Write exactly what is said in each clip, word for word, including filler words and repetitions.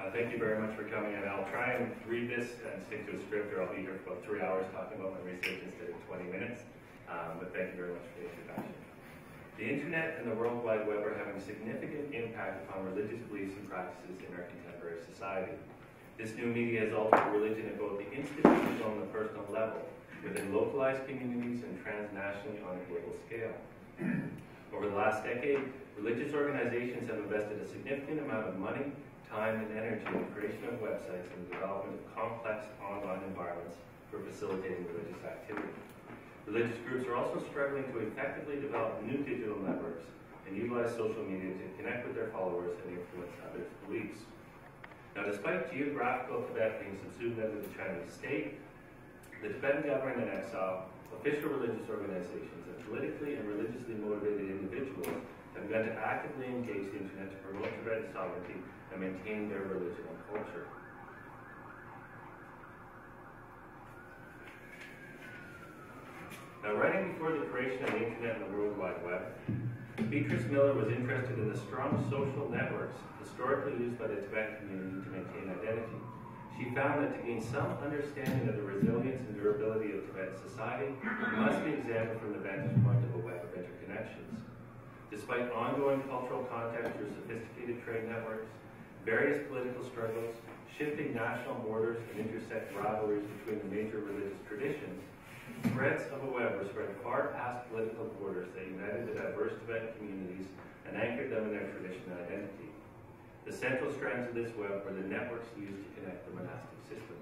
Uh, thank you very much for coming, and I'll try and read this and stick to a script, or I'll be here for about three hours talking about my research instead of twenty minutes. Um, but thank you very much for the introduction. The internet and the World Wide Web are having a significant impact upon religious beliefs and practices in our contemporary society. This new media has altered religion at both the institutional and the personal level, within localized communities and transnationally on a global scale. Over the last decade, religious organizations have invested a significant amount of money, time, and energy in the creation of websites and the development of complex online environments for facilitating religious activity. Religious groups are also struggling to effectively develop new digital networks and utilize social media to connect with their followers and influence others' beliefs. Now, despite geographical Tibet being subsumed under the Chinese state, the Tibetan government in exile, official religious organizations, and politically and religiously motivated individuals have begun to actively engage the internet to promote Tibetan sovereignty and maintain their religion and culture. Now, writing before the creation of the internet and the World Wide Web, Beatrice Miller was interested in the strong social networks historically used by the Tibetan community to maintain identity. She found that to gain some understanding of the resilience and durability of Tibetan society, it must be examined from the vantage point of a web of interconnections. Despite ongoing cultural contact through sophisticated trade networks, various political struggles, shifting national borders, and intersect rivalries between the major religious traditions, threads of a web were spread far past political borders that united the diverse Tibetan communities and anchored them in their tradition and identity. The central strands of this web were the networks used to connect the monastic system.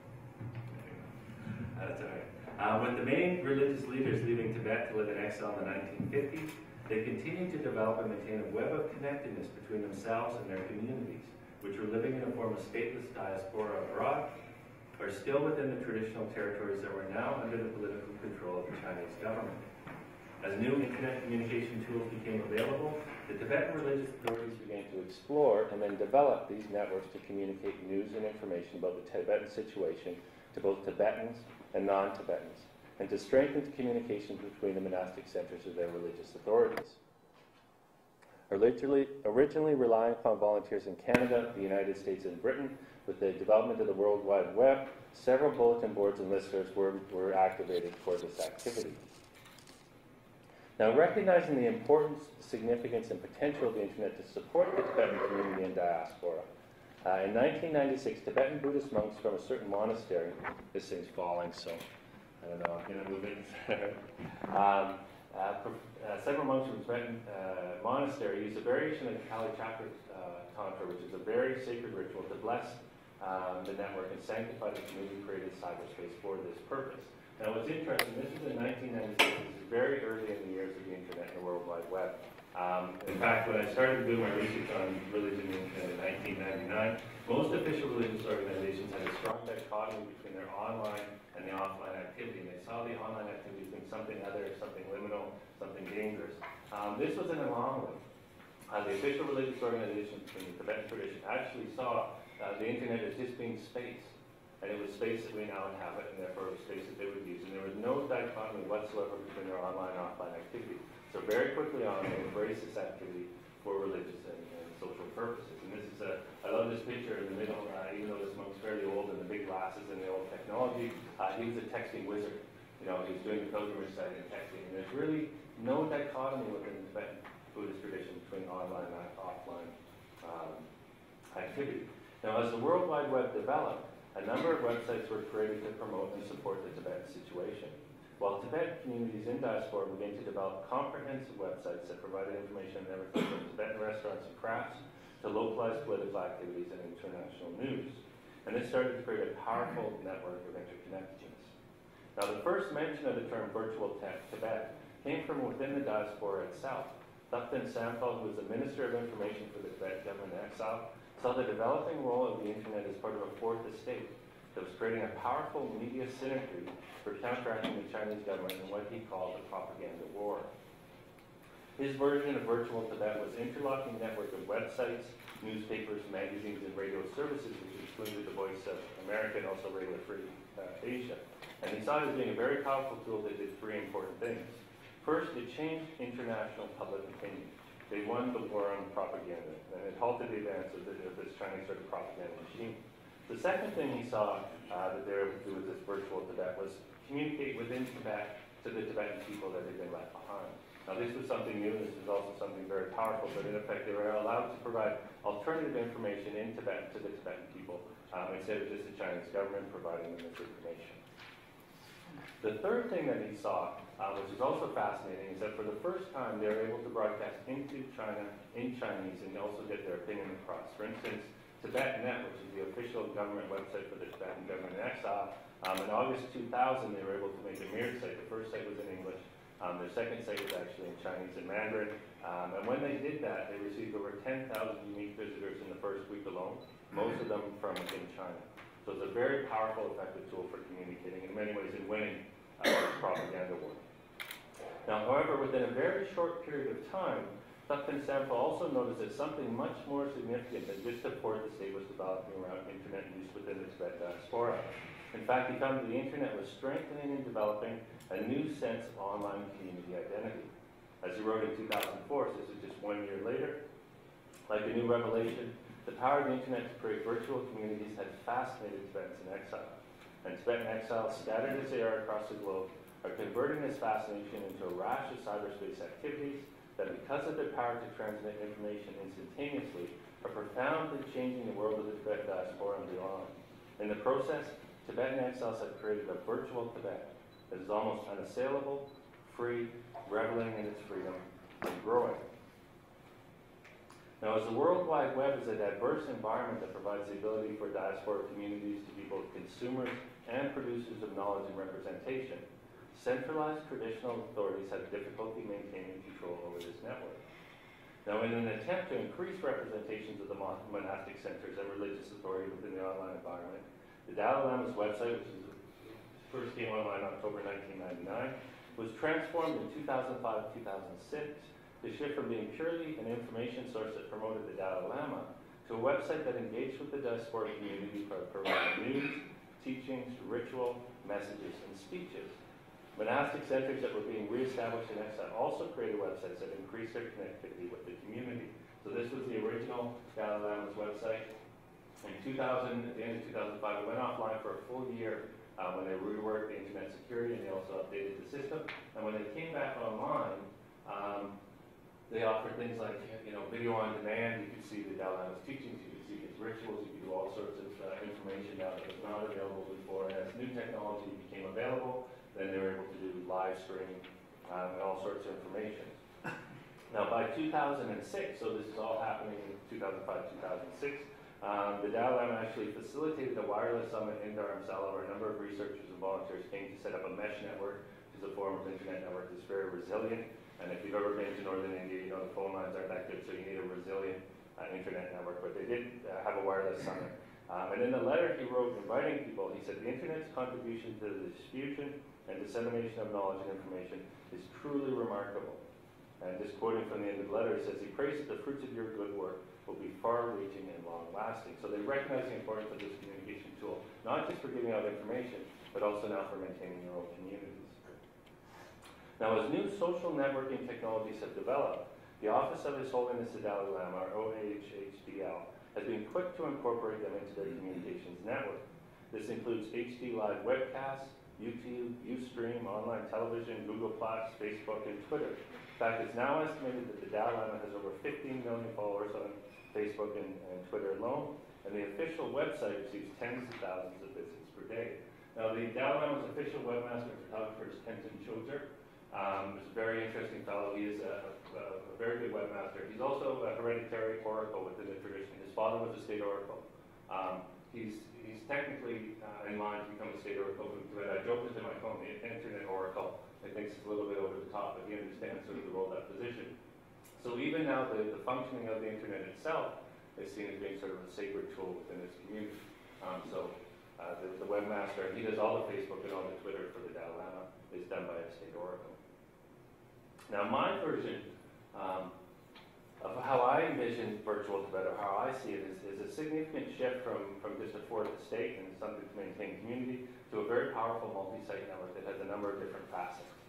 That's all right. Uh, with the main religious leaders leaving Tibet to live in exile in the nineteen fifties, they continued to develop and maintain a web of connectedness between themselves and their communities, which were living in a form of stateless diaspora abroad, or still within the traditional territories that were now under the political control of the Chinese government. As new internet communication tools became available, the Tibetan religious authorities began to explore and then develop these networks to communicate news and information about the Tibetan situation to both Tibetans and non-Tibetans, and to strengthen the communication between the monastic centers of their religious authorities. Originally, originally relying upon volunteers in Canada, the United States, and Britain, with the development of the World Wide Web, several bulletin boards and listservs were, were activated for this activity. Now, recognizing the importance, significance, and potential of the internet to support the Tibetan community in diaspora, uh, in nineteen ninety-six, Tibetan Buddhist monks from a certain monastery, this thing's falling, so I don't know, I'm going to move it. um, uh, uh, several monks from the Tibetan uh, monastery used a variation of the Kali Chakra uh, Tantra, which is a very sacred ritual to bless um, the network and sanctify the community created cyberspace for this purpose. Now, what's interesting, this was in nineteen ninety-six, this is very early in the years of the internet and the World Wide Web. Um, in fact, when I started doing my research on religion and internet in nineteen ninety-nine, most official religious organizations had a strong dichotomy between their online and the offline activity, and they saw the online activity as being something other, something liminal, something dangerous. Um, this was an anomaly. Uh, the official religious organizations from the Tibetan tradition actually saw uh, the internet as just being space. And it was space that we now inhabit, and therefore it was space that they would use. And there was no dichotomy whatsoever between their online and offline activity. So very quickly on, they embraced this activity for religious and, and social purposes. And this is a, I love this picture in the middle, uh, even though this monk's fairly old and the big glasses and the old technology, uh, he was a texting wizard. You know, he was doing the pilgrimage site and texting. And there's really no dichotomy within the Tibetan Buddhist tradition between online and offline um, activity. Now, as the World Wide Web developed, a number of websites were created to promote and support the Tibetan situation, while Tibetan communities in diaspora began to develop comprehensive websites that provided information on everything from Tibetan restaurants and crafts to localized political activities and international news. And this started to create a powerful network of interconnections. Now, the first mention of the term virtual Tibet came from within the diaspora itself. Thakten Samphal, who was the Minister of Information for the Tibetan government in exile, saw the developing role of the internet as part of a fourth estate that was creating a powerful media synergy for counteracting the Chinese government in what he called the propaganda war. His version of virtual Tibet was an interlocking network of websites, newspapers, magazines, and radio services, which included the Voice of America and also Radio Free uh, Asia. And he saw it as being a very powerful tool that did three important things. First, it changed international public opinion. they won the war on propaganda, and it halted the advance of, the, of this Chinese sort of propaganda machine. The second thing he saw uh, that they were able to do with this virtual Tibet was communicate within Tibet to the Tibetan people that had been left behind. Now this was something new, this was also something very powerful, but in effect they were allowed to provide alternative information in Tibet to the Tibetan people, um, instead of just the Chinese government providing them this information. The third thing that he saw, uh, which is also fascinating, is that for the first time they were able to broadcast into China in Chinese and also get their opinion across. For instance, Tibetnet, which is the official government website for the Tibetan government in exile, um, in August two thousand they were able to make a mirrored site. The first site was in English. Um, their second site was actually in Chinese and Mandarin. Um, and when they did that, they received over ten thousand unique visitors in the first week alone, most of them from within China. So it's a very powerful, effective tool for communicating, in many ways in winning uh, the propaganda war. Now, however, within a very short period of time, Thakpan Sampo also noticed that something much more significant than just support the state was developing around internet use within the Tibet diaspora. In fact, he found that the internet was strengthening and developing a new sense of online community identity. As he wrote in two thousand four, so this is just one year later, like a new revelation, the power of the internet to create virtual communities had fascinated Tibetans in exile. And Tibetan exiles, scattered as they are across the globe, are converting this fascination into a rash of cyberspace activities that, because of their power to transmit information instantaneously, are profoundly changing the world of the Tibet diaspora and beyond. In the process, Tibetan exiles have created a virtual Tibet that is almost unassailable, free, reveling in its freedom, and growing. Now, as the World Wide Web is a diverse environment that provides the ability for diaspora communities to be both consumers and producers of knowledge and representation, centralized traditional authorities have difficulty maintaining control over this network. Now, in an attempt to increase representations of the monastic centers and religious authority within the online environment, the Dalai Lama's website, which is, first came online in October nineteen ninety-nine, was transformed in two thousand five to two thousand six to shift from being purely an information source that promoted the Dalai Lama to a website that engaged with the diaspora community by providing news, teachings, ritual, messages, and speeches. Monastic centers that were being reestablished in exile also created websites that increased their connectivity with the community. So this was the original Dalai Lama's website. In two thousand, at the end of two thousand five, it went offline for a full year uh, when they reworked the internet security and they also updated the system. And when they came back online, um, they offered things like, you know, video on demand. You could see the Dalai Lama's teachings, you could see his rituals, you could do all sorts of uh, information now that was not available before. And as new technology became available, then they were able to do live streaming um, and all sorts of information. Now, by two thousand six, so this is all happening in two thousand five, two thousand six, um, the Dalai Lama actually facilitated a wireless summit in Dharamsala where a number of researchers and volunteers came to set up a mesh network, which is a form of internet network that's very resilient. And if you've ever been to northern India, you know the phone lines aren't that good, so you need a resilient uh, internet network. But they did uh, have a wireless summit. Um, and in the letter he wrote inviting people, he said, the internet's contribution to the diffusion and dissemination of knowledge and information is truly remarkable. And just quoting from the end of the letter, he says, he prays that the fruits of your good work will be far-reaching and long-lasting. So they recognize the importance of this communication tool, not just for giving out information, but also now for maintaining your own communities. Now, as new social networking technologies have developed, the Office of His Holiness the Dalai Lama, or O H H D L, has been quick to incorporate them into their communications network. This includes H D live webcasts, YouTube, Ustream, online television, Google Plus, Facebook, and Twitter. In fact, it's now estimated that the Dalai Lama has over fifteen million followers on Facebook and, and Twitter alone, and the official website receives tens of thousands of visits per day. Now, the Dalai Lama's official webmaster and photographer is Tenzin Choger. Um, he's a very interesting fellow. He is a, a, a very good webmaster. He's also a hereditary oracle within the tradition. His father was a state oracle. Um, he's, he's technically uh, in line to become a state oracle from Tibet. I joke with him, I call him the internet oracle. I think it's a little bit over the top, but he understands sort of the role of that position. So even now, the, the functioning of the internet itself is seen as being sort of a sacred tool within its community. Um, so uh, the, the webmaster, he does all the Facebook and all the Twitter for the Dalai Lama, is done by a state oracle. Now, my version um, of how I envision virtual Tibet, or how I see it, is, is a significant shift from, from just a fourth estate and something to maintain community to a very powerful multi-site network that has a number of different facets. And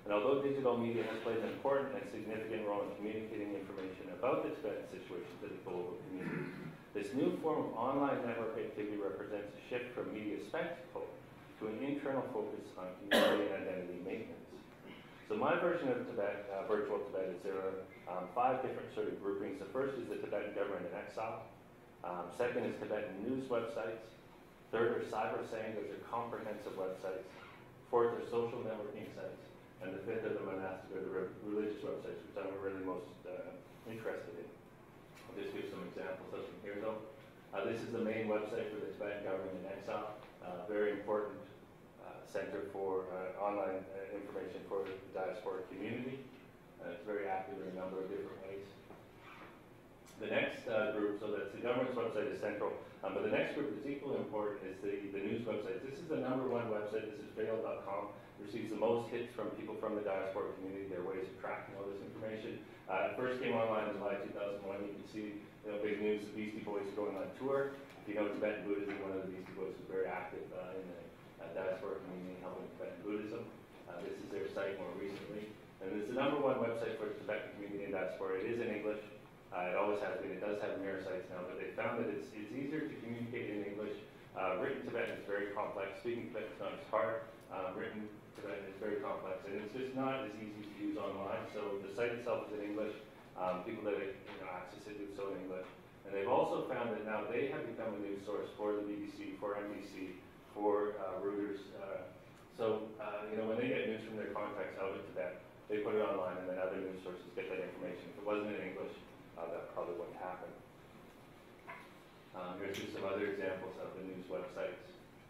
And although digital media has played an important and significant role in communicating information about the Tibetan situation to the global community, this new form of online network activity represents a shift from media spectacle to an internal focus on community and identity maintenance. So my version of Tibet, uh, virtual Tibet, is there are um, five different sort of groupings. The first is the Tibetan government in exile. Um, second is Tibetan news websites. Third are cyber sanghas, those are comprehensive websites. Fourth are social networking sites. And the fifth are the monastic or the re religious websites, which I'm really most uh, interested in. I'll just give some examples of them here, though. Uh, this is the main website for the Tibetan government in exile. Uh, very important uh, center for uh, online uh, information for the diaspora community. Uh, it's very active in a number of different ways. The next uh, group, so that's the government's website is central, um, but the next group that's equally important is the, the news websites. This is the number one website. This is fail dot com. Receives the most hits from people from the diaspora community. There are ways of tracking all this information. Uh, it first came online in July two thousand one. You can see, you know, big news, the Beastie Boys are going on tour. If you know Tibetan Buddhism, one of the Beastie Boys was very active uh, in the uh, diaspora community helping Tibetan Buddhism. Uh, this is their site more recently. And it's the number one website for the Tibetan community in diaspora. It is in English. Uh, it always has been. It does have mirror sites now, but they found that it's, it's easier to communicate in English. Uh, written Tibetan is very complex. Speaking Tibetan is not as hard. Uh, written Tibetan is very complex, and it's just not as easy to use online. So the site itself is in English. Um, people that you know, access it do so in English. And they've also found that now they have become a news source for the B B C, for N B C, for uh, Reuters. Uh, so uh, you know when they get news from their contacts out of Tibet, they put it online, and then other news sources get that information. If it wasn't in English, uh, that probably wouldn't happen. Um, here's just some other examples of the news websites.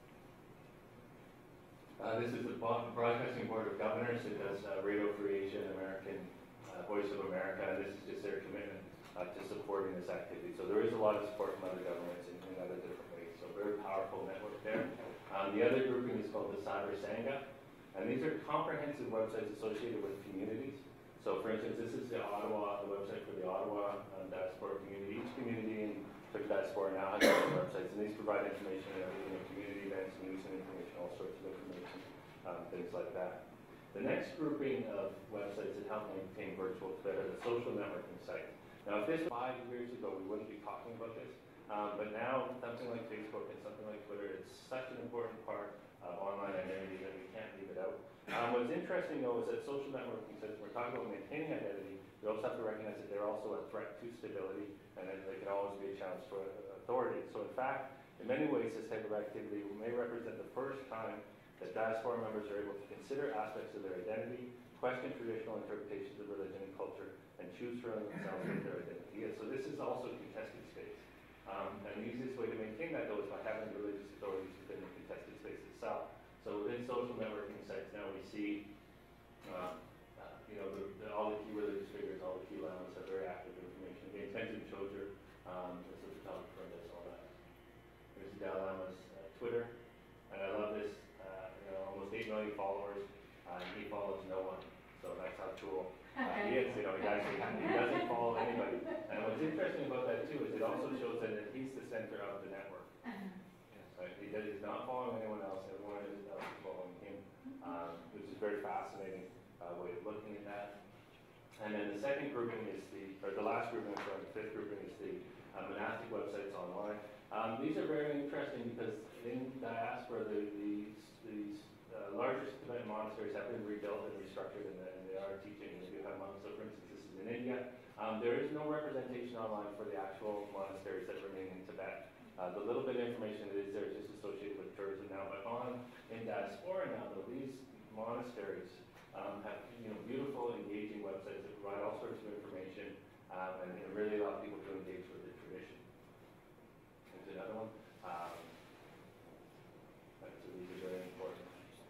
Uh, this is the Broadcasting Board of Governors. It does uh, Radio Free Asia and American uh, Voice of America, and this is just their commitment uh, to supporting this activity. So there is a lot of support from other governments in, in other different ways. So very powerful network there. Um, the other grouping is called the Cyber Sangha, and these are comprehensive websites associated with communities. So for instance, this is the Ottawa, the website for the Ottawa um, diaspora community. Each community in the diaspora now has their own websites, and these provide information on everything, community events, news and information, all sorts of information, um, things like that. The next grouping of websites that help maintain virtual Tibet are the social networking sites. Now, if this was five years ago, we wouldn't be talking about this, um, but now something like Facebook and something like Twitter, it's such an important part of online identity that we can't leave it out. Um, what's interesting, though, is that social networking sites, we're talking about maintaining identity, we also have to recognize that they're also a threat to stability, and that they can always be a challenge to authority. So in fact, in many ways, this type of activity may represent the first time that diaspora members are able to consider aspects of their identity, question traditional interpretations of religion and culture, and choose for themselves what their identity is. So this is also contested space. Um, and the easiest way to maintain that, though, is by having religious authorities within the contested space itself. So within social networking sites now we see uh, uh, you know, the, the, all the key religious figures, all the key lamas have very active information. Again, Tenzin Choger um, is a photographer and does all that. Here's the Dalai Lama's uh, Twitter, and I love this. Uh, you know, almost eight million followers. Uh, he follows no one, so that's how cool uh, he is. You know, he actually he doesn't follow anybody. And what's interesting about that too is it also shows that he's the center of the network. So he does, he's not following anyone else. Everyone else is following him, um, which is very fascinating uh, way of looking at that. And then the second grouping is the, or the last grouping, sorry, the fifth grouping is the uh, monastic websites online. Um, these are very interesting because in diaspora, the, these, these uh, largest Tibetan monasteries have been rebuilt and restructured, and, and they are teaching. They do have monks. So, for instance, this is in India. Um, there is no representation online for the actual monasteries that remain in Tibet. Uh, the little bit of information that is there is just associated with tourism now. But on in diaspora now, though, these monasteries um, have you know beautiful, engaging websites that provide all sorts of information um, and, and really allow people to engage with the tradition. Here's another one. Um, so these are very important.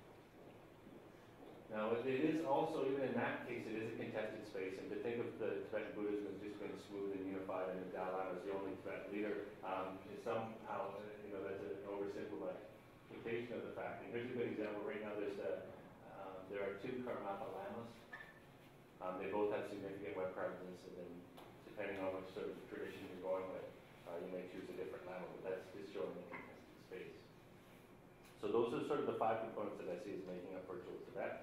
Now, it is also, even in that case, it is a contested space. And to think of the Tibetan Buddhism as just being smooth and unified, and the Dalai Lama as the only Tibetan leader, um, is somehow, you know, that's an oversimplification of the fact. And here's a good example. Right now, there's a, uh, there are two Karmapa Lamas. Um, they both have significant web presence, and then depending on which sort of tradition you're going with, uh, you may choose a different Lama, but that's just showing the contested space. So those are sort of the five components that I see as making up virtual Tibet.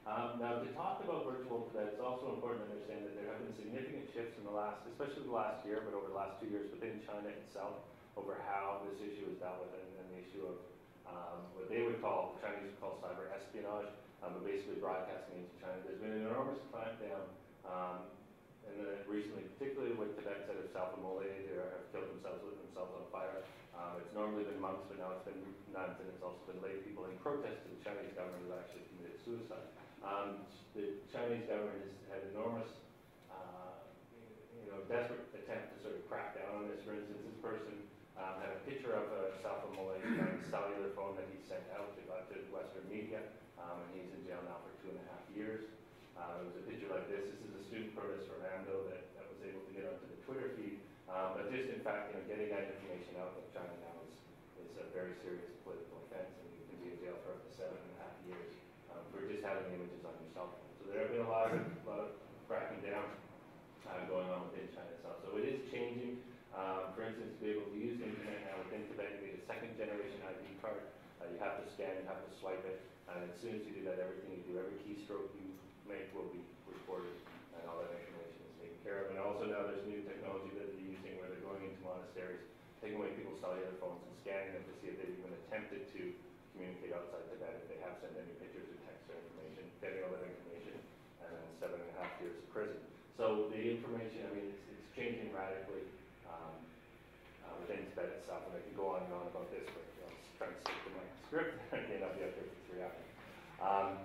Um, now, to talk about virtual Tibet, it's also important to understand that there have been significant shifts in the last, especially the last year, but over the last two years within China itself, over how this issue is dealt with, and, and the issue of um, what they would call, the Chinese would call cyber espionage, um, but basically broadcasting into China. There's been an enormous clampdown, um, and then recently, particularly with Tibetans that have self-immolated or have killed themselves with themselves on fire. Um, it's normally been monks, but now it's been nuns, and it's also been lay people in protest to the Chinese government who actually committed suicide. Um, the Chinese government has had enormous, uh, you know, desperate attempt to sort of crack down on this. For instance, this person um, had a picture of a self-immolated on a cellular phone that he sent out to, uh, to Western media, um, and he's in jail now for two and a half years. Uh, it was a picture like this. This is a student protest for Rando that, that was able to get onto the Twitter feed. Um, but just in fact, you know, getting that information out of China now is, is a very serious political offense, and you can be in jail for up to seven and a half years um, for just having images on your cell phone. So there have been a lot of, lot of cracking down uh, going on within China itself. So it is changing. Um, for instance, to be able to use the internet now within Tibet, you need a second generation I D card. Uh, you have to scan, you have to swipe it, and as soon as you do that, everything you do, every keystroke you make will be recorded, and all that information is taken care of. And also now there's new technology that they're using where they're going into monasteries, taking away people's cellular phones and scanning them to see if they've even attempted to communicate outside Tibet, if they have sent any pictures or text or information, getting all that information, and then seven and a half years of prison. So the information, I mean, it's, it's changing radically um, uh, within Tibet itself, and I could go on and on about this, but you know, I'm trying to stick to my script. Again, I'll be up here for three hours. Um,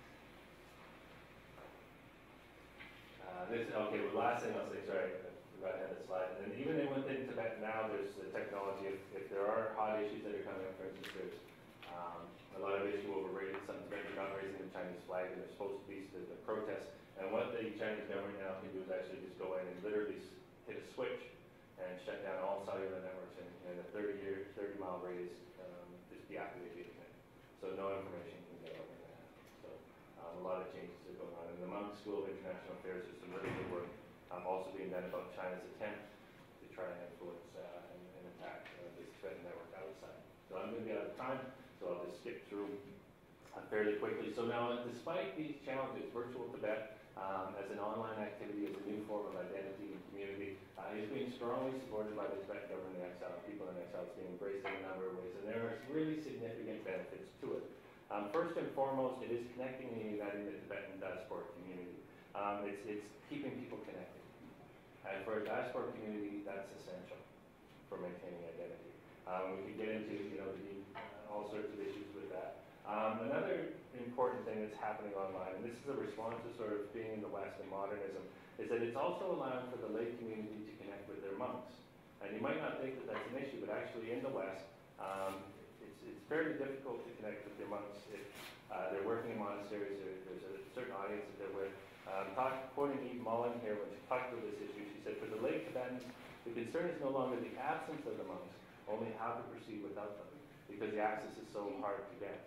Uh, this, okay, well, last thing I'll say, sorry, I forgot I had a slide. And even in within Tibet now, there's the technology. If, if there are hot issues that are coming up, for instance, there's um, a lot of issue over raising, some Tibetans are not raising the Chinese flag, and they're supposed to be to the protests. And what the Chinese government now can do is actually just go in and literally hit a switch and shut down all cellular networks in, in a thirty year, thirty mile radius, um, just deactivate the internet. So no information can get over that. So Um, a lot of changes are going on. In the Monk School of International Affairs, there's some really good work um, also being done about China's attempt to try and influence uh, and, and attack uh, this Tibetan network outside. So I'm going to be out of time, so I'll just skip through uh, fairly quickly. So now, despite these challenges, virtual Tibet um, as an online activity, as a new form of identity and community, uh, is being strongly supported by the Tibetan government in exile. People in exile. It's being embraced in a number of ways, and there are really significant benefits to it. Um, first and foremost, it is connecting and uniting the Tibetan diaspora community. Um, it's, it's keeping people connected. And for a diaspora community, that's essential for maintaining identity. Um, we could get into, you know, the, uh, all sorts of issues with that. Um, another important thing that's happening online, and this is a response to sort of being in the West and modernism, is that it's also allowing for the lay community to connect with their monks. And you might not think that that's an issue, but actually in the West, um, It's, it's fairly difficult to connect with your monks if uh, they're working in monasteries, or there's a certain audience that they're with. Um, talk, quoting Eve Mullen here, when she talked about this issue, she said, for the lay Tibetans, the concern is no longer the absence of the monks, only how to proceed without them, because the access is so hard to get.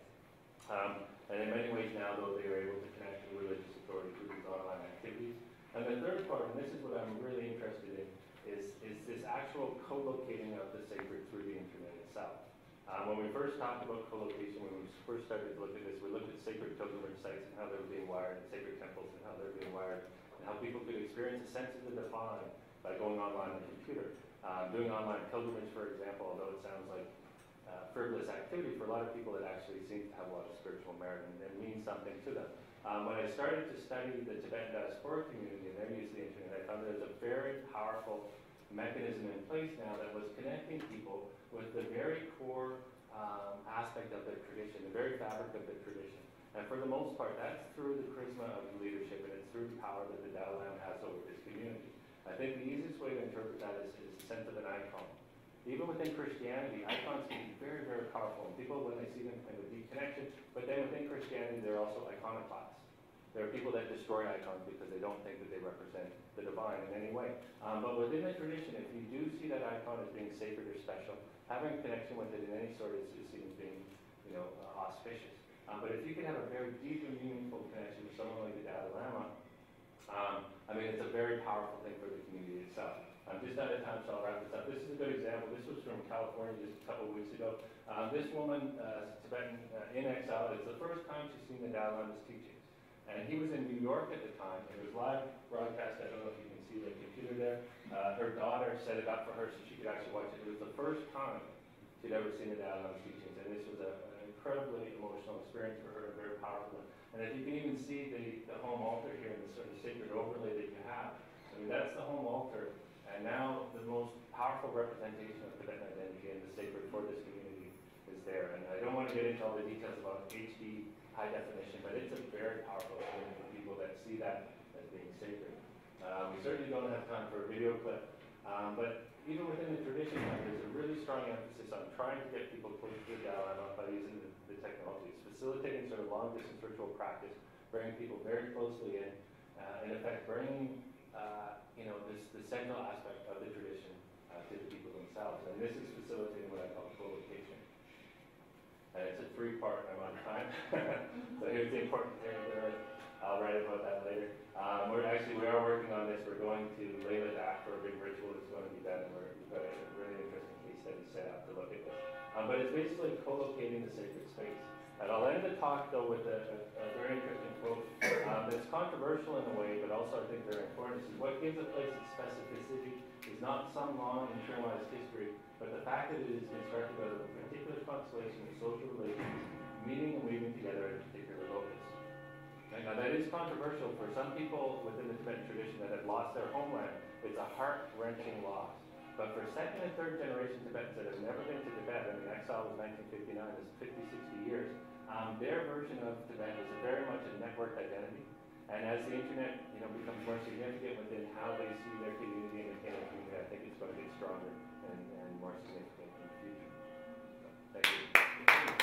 Um, and in many ways now, though, they are able to connect with religious authority through these online activities. And the third part, and this is what I'm really interested in, is, is this actual co-locating of the sacred through the internet itself. Um, when we first talked about co-location, when we first started to look at this, we looked at sacred pilgrimage sites and how they were being wired, and sacred temples and how they were being wired, and how people could experience a sense of the divine by going online on the computer. Um, doing online pilgrimage, for example, although it sounds like uh, frivolous activity, for a lot of people it actually seems to have a lot of spiritual merit and it means something to them. Um, when I started to study the Tibetan diaspora community and their use of the internet, I found there's a very powerful mechanism in place now that was connecting people with the very core um, aspect of their tradition, the very fabric of their tradition. And for the most part, that's through the charisma of leadership, and it's through the power that the Dalai Lama has over his community. I think the easiest way to interpret that is, is the sense of an icon. Even within Christianity, icons can be very, very powerful. And people, when they see them, have a deep connection. But then within Christianity, they're also iconoclasts. There are people that destroy icons because they don't think that they represent the divine in any way. Um, but within the tradition, if you do see that icon as being sacred or special, having a connection with it in any sort is, is seen as being, you know, uh, auspicious. Um, but if you can have a very deep and meaningful connection with someone like the Dalai Lama, um, I mean, it's a very powerful thing for the community itself. I'm just out of time, so I'll wrap this up. This is a good example. This was from California just a couple of weeks ago. Um, this woman, uh, Tibetan uh, in exile, it's the first time she's seen the Dalai Lama's teachings. And he was in New York at the time, and it was live broadcast. I don't know if you can see the computer there. Uh, her daughter set it up for her so she could actually watch it. It was the first time she'd ever seen the Dalhousie teachings, and this was a, an incredibly emotional experience for her, very powerful. And if you can even see the, the home altar here, and the sort of sacred overlay that you have, I mean, that's the home altar, and now the most powerful representation of Tibetan identity and the sacred for this community is there. And I don't want to get into all the details about H D high definition, but it's a very powerful experience for people that see that as being sacred. Uh, we certainly don't have time for a video clip, um, but even within the tradition, there's a really strong emphasis on trying to get people close to the Dalai Lama by using the, the technologies, facilitating sort of long-distance ritual practice, bringing people very closely in, uh, in effect bringing uh, you know, this the central aspect of the tradition uh, to the people themselves. And this is facilitating what I call co-location. And it's a three-part, I'm on time. So here's the important thing. I'll write about that later. Um, we're actually, we are working on this. We're going to lay the back for a big ritual that's going to be done. And we're, we've got a really interesting case study set up to look at this. Um, but it's basically co-locating the sacred space. And I'll end the talk, though, with a, a, a very interesting quote um, that's controversial in a way, but also I think very important. This is what gives a place its specificity is not some long internalized history, but the fact that it is constructed out of a particular constellation of social relations, meeting and weaving together at a particular locus. And now that is controversial for some people within the Tibetan tradition that have lost their homeland. It's a heart-wrenching loss. But for second and third generation Tibetans that have never been to Tibet, I mean, exile was nineteen fifty-nine, it's fifty, sixty years, um, their version of Tibet is a very much a networked identity. And as the internet, you know, becomes more significant within how they see their community and the community, I think it's going to get stronger and, and more significant in the future. So, thank you.